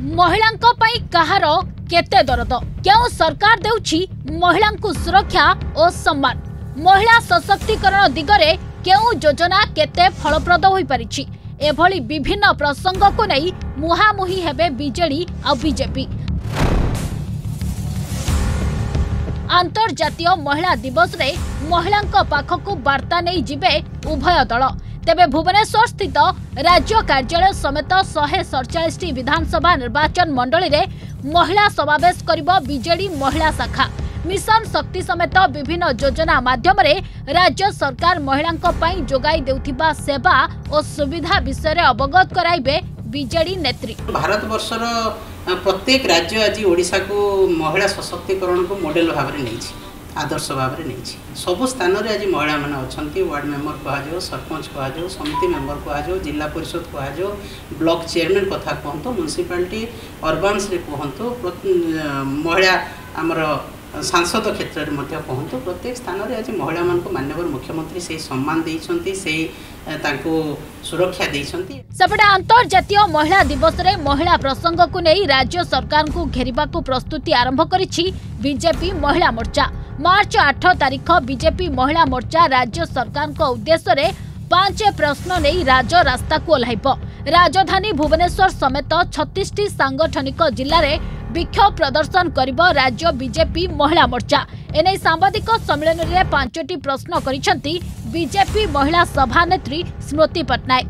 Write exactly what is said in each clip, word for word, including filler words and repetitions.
महिलांको पई कहार केते दरद क्यों सरकार देउछि महिलांको सुरक्षा और सम्मान महिला सशक्तिकरण दिगरे क्यों योजना केते फलप्रद होई परिछि एभली विभिन्न प्रसंग को नहीं मुहामुही हेबे बीजेडी आ बीजेपी। अंतर्जातीय महिला दिवस रे महिलांको पाखकु वार्ता नहीं जिबे उभय दल तेबे भुवनेश्वर स्थित राज्य कार्यालय समेत शहे सड़चाश विधानसभा निर्वाचन मंडली रे महिला समावेश करिबो बीजेडी महिला शाखा मिशन शक्ति समेत विभिन्न योजना माध्यम रे राज्य सरकार महिलांको पई जोगाई देउथिबा सेवा और सुविधा विषय रे अवगत कराइबे बीजेडी नेत्री। भारत वर्षर प्रत्येक राज्य आज ओडिशा को महिला सशक्तिकरण को मॉडल भाव में नहीं आदर्श भाव में नहीं सब स्थान में आज महिला मैंने अच्छा वार्ड मेंबर कह सरपंच कह समिति मेंबर कह जिला परिषद कह ब्लॉक चेयरमैन कथा कहतु म्युनिसिपालिटी अर्बान्स कहतु महिला आमर सांसद क्षेत्र में कहतु प्रत्येक स्थान में आज महिला मान माननीय मुख्यमंत्री से सम्मान देइछंती से तांको सुरक्षा देइछंती। सेपटे अंतर्जातीय महिला दिवस रे महिला प्रसंग को नहीं राज्य सरकार को घेरिबा को प्रस्तुति आरंभ करिछि बीजेपी महिला मोर्चा। मार्च आठ तारिख बीजेपी महिला मोर्चा राज्य सरकार को उद्देश्य रे पांच प्रश्न नहीं राज रास्ता को ओह्लाइब। राजधानी भुवनेश्वर समेत छत्तीस टी सांगठनिक जिले में विक्षोभ प्रदर्शन करिब राज्य बीजेपी महिला मोर्चा। एने सांबादिक सम्मेलन में पांचटी प्रश्न करिसेंती बीजेपी महिला सभानेत्री स्मृति पट्टनायक।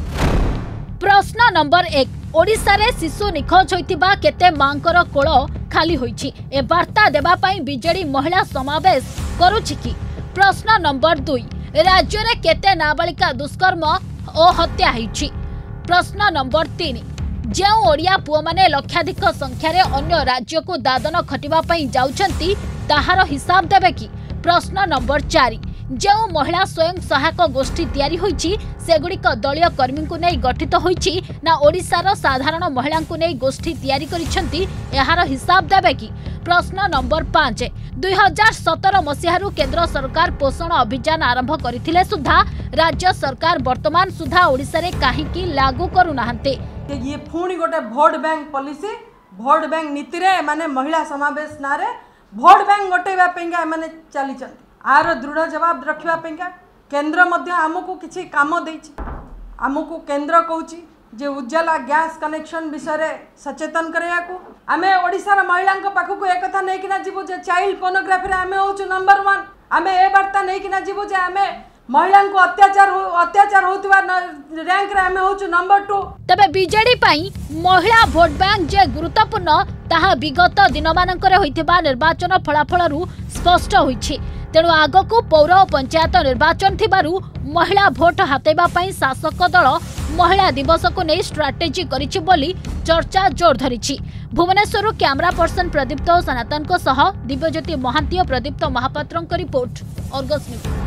प्रश्न नंबर एक ओडिशा रे शिशु निखोज होइतिबा केते मांकर कोल खाली होइछि ए वार्ता देबा पई बीजेडी महिला समावेश करूछि कि। प्रश्न नंबर दुई राज्य रे केते नाबालिका दुष्कर्म और हत्या होइछि। प्रश्न नंबर तीन जो ओडिया पुओ माने लक्षाधिक संख्यार अन्य राज्य को दादन खटिबा पई जाउछंती ताहार हिसाब देबे कि। प्रश्न नंबर चार जो महिला स्वयं सहायक गोष्ठी तैयारी होइछि सेगुड़िक दलीय कर्मी को नहीं गठित होइछि ना ओडिशार साधारण महिला को नहीं गोष्ठी तैयारी करिसेंती एहार हिसाब देबे कि। प्रश्न नंबर पांच दुई हजार सतर मसीहारू केंद्र सरकार पोषण अभियान आरंभ करथिले सुधा राज्य सरकार वर्तमान सुधा ओडिशा रे काहीकि लागू करू नाहंते। ये पुणी गोटे भोट बैंक पॉलिसी भोट बैंक नीति रे माने महिला समावेश नारे भोट बैंक गोटेबा पेंगा माने चली चंती आर दृढ़ जवाब रखिबा पेंगा केंद्र मध्य आमको किछि काम देछि आमको केंद्र कहूछि जे उज्ज्वला गैस कनेक्शन विषय रे सचेतन करिया को आमे ओडिसा रा महिला पाखक एक कथा नहीं किना जीवो जे चाइल्ड पोर्नोग्राफी रे आमे होछु नंबर वन आमे ए वार्ता नहीं किना जीवो जे आमे महिला को अत्याचार हो अत्याचार होतबा रैंक रे आमे होछु नंबर टू। तबे बीजेडी पई महिला वोट बैंक जे गुरुत्वपूर्ण ताहा विगत दिन मानकर होइतिबा निर्वाचन फलाफल रु स्पष्ट होइछि तेणु आगकू पौर और पंचायत निर्वाचन थिबारु महिला भोट हातेबा पई शासक दल महिला दिवस को नहीं स्ट्राटेजी करिछि बोली चर्चा जोर धरिछि। भुवनेश्वर कैमरा पर्सन प्रदीप्त सनातन को सह दिव्यज्योति महांती प्रदीप्त महापात्र रिपोर्ट अर्गस न्यूज।